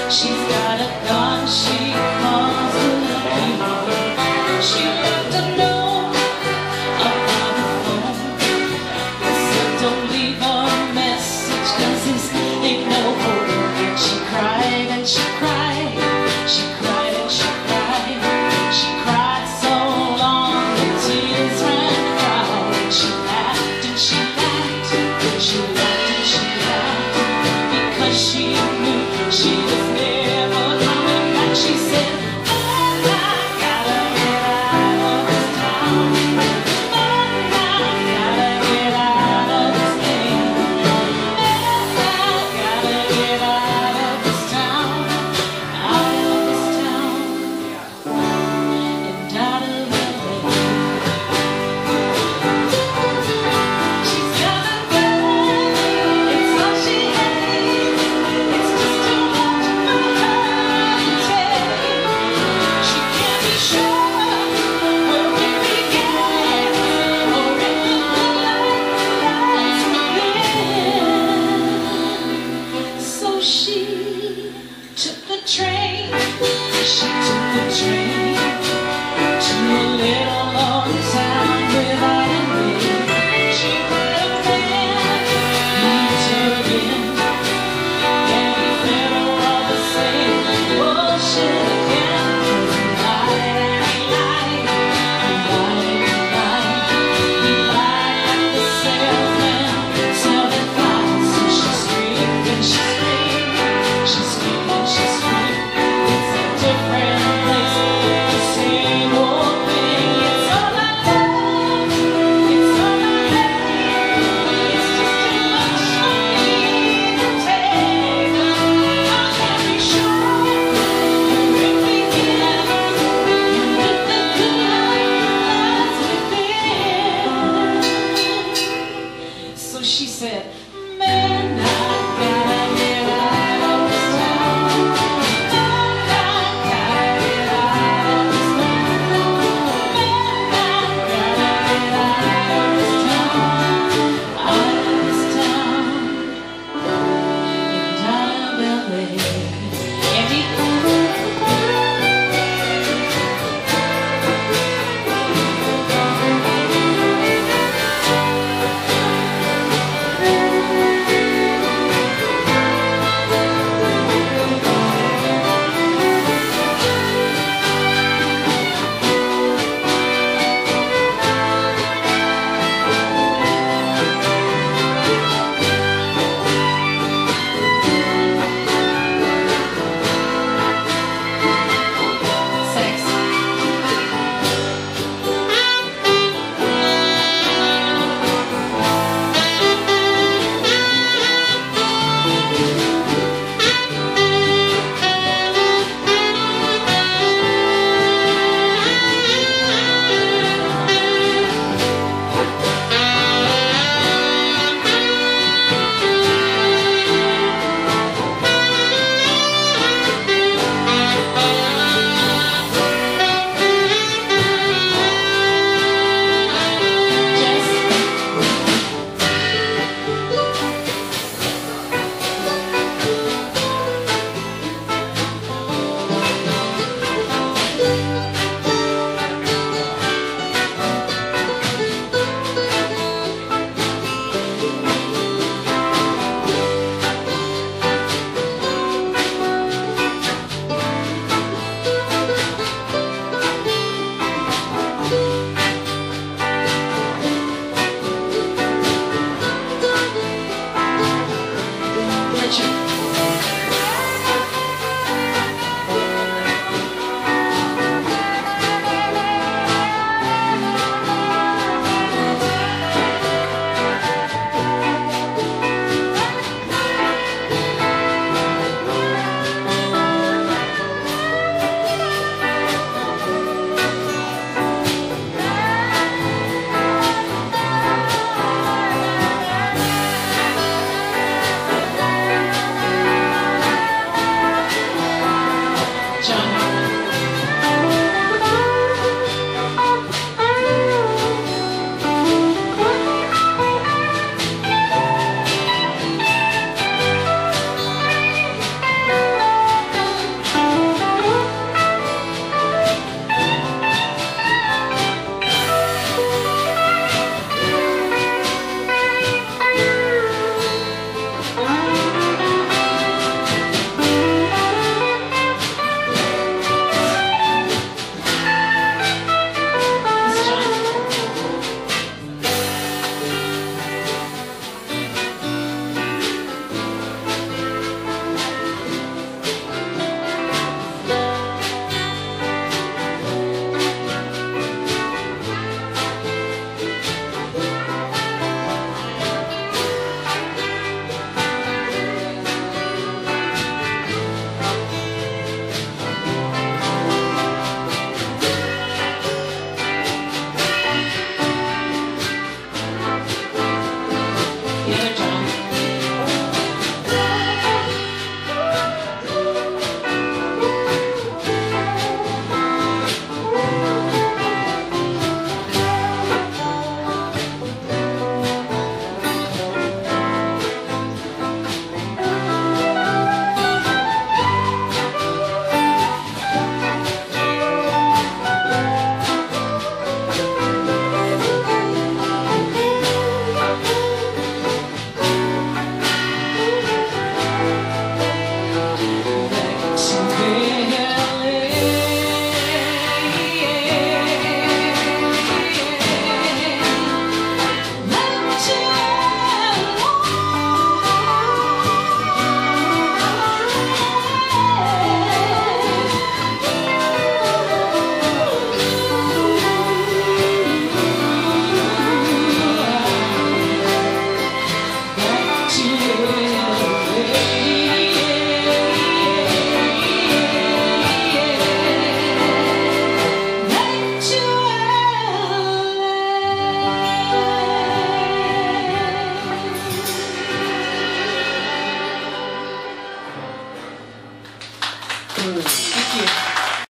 She's got a gun, she calls the people. She left a note about the phone. He said don't leave a message, 'cause this ain't no hope. And she cried and she cried, she cried and she cried. She cried so long the tears ran down. And she laughed and she laughed, she laughed and she laughed, because she knew she was never coming back. She said, oh, I gotta get out of this town. Oh, I gotta get out of this game. Oh, I gotta get out of this town, out of this town, and out of LA. She's got a gun, it's all she hates. It's just too much for her to take. She can't be sure where it began, or if the lights begin. So she took the train. She took the train to a little old town without a name. She met a man, he took in, and he fed her all the same bullshit again. He lied and he lied, he lied and he lied. He lied like the salesman selling flies. So she screamed and she screamed, she screamed and she screamed. It's a different place Thank you.